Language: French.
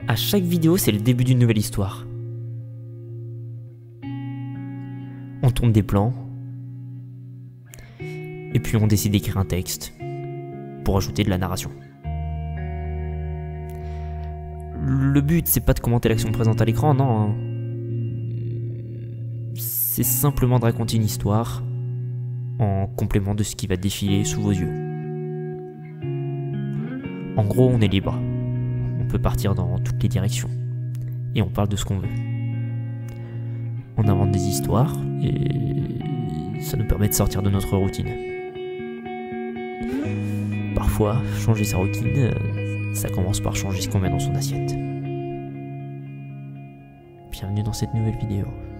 À chaque vidéo, c'est le début d'une nouvelle histoire. On tourne des plans, et puis on décide d'écrire un texte pour ajouter de la narration. Le but, c'est pas de commenter l'action présente à l'écran, non. Hein. C'est simplement de raconter une histoire en complément de ce qui va défiler sous vos yeux. En gros, on est libre. On peut partir dans toutes les directions. Et on parle de ce qu'on veut. On invente des histoires et ça nous permet de sortir de notre routine. Parfois, changer sa routine, ça commence par changer ce qu'on met dans son assiette. Bienvenue dans cette nouvelle vidéo.